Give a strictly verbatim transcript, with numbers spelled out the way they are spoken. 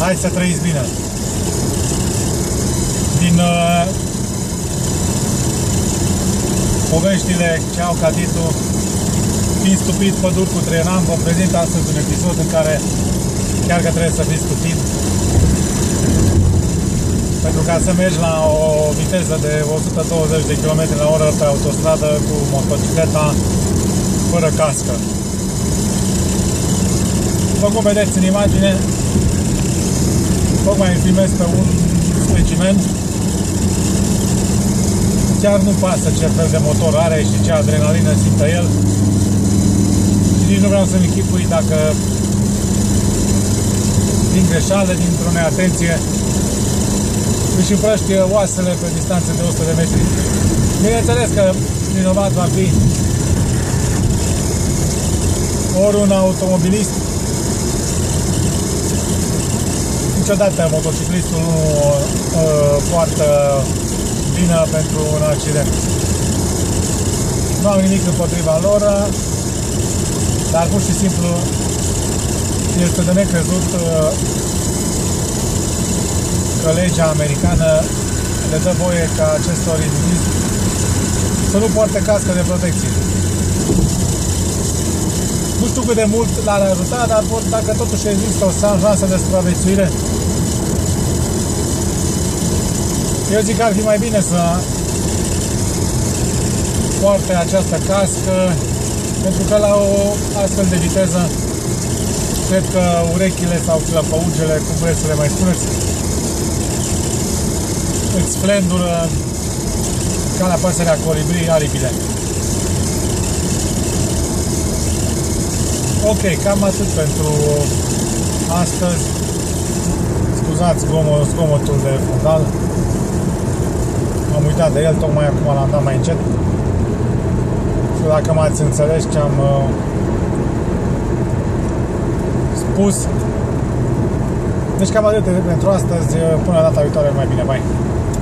Hai să trăiți bine. Din uh, poveștile ce au ca titlu Fiind stupid, păduri cu trenam, vă prezint astăzi un episod în care chiar că trebuie să fii stupid, pentru ca să mergi la o viteză de o sută douăzeci de kilometri la oră pe autostradă cu motocicleta fără cască. După cum vedeți în imagine, tocmai îmi filmez pe un specimen. Chiar nu pasă ce fel de motor are și ce adrenalină simte el. Și nici nu vreau să-mi închipui dacă din greșeală, dintr-o neatenție, își împrăștie oasele pe distanță de o sută de metri. Bineînțeles că vinovat va fi ori un automobilist. Niciodată motociclistul nu uh, poartă vină pentru un accident. Nu am nimic împotriva lor, dar pur și simplu este de necrezut uh, că legea americană le dă voie ca acestor indivizi să nu poarte cască de protecție. Nu știu cât de mult l-ar ajuta, dar dacă totuși există o șansă de supraviețuire, eu zic că ar fi mai bine să poarte această cască, pentru că la o astfel de viteză cred că urechile sau clăpăugele, cum vreți să le mai spuneți, îți flendură ca la păsărea colibri aripile. Ok, cam atât pentru astăzi. Scuzați zgomotul de fundal. Am uitat de el, tocmai acum l-am dat mai încet. Și dacă m-ați înțeles ce am uh, spus. Deci cam atât pentru astăzi. Până data viitoare, mai bine, bye!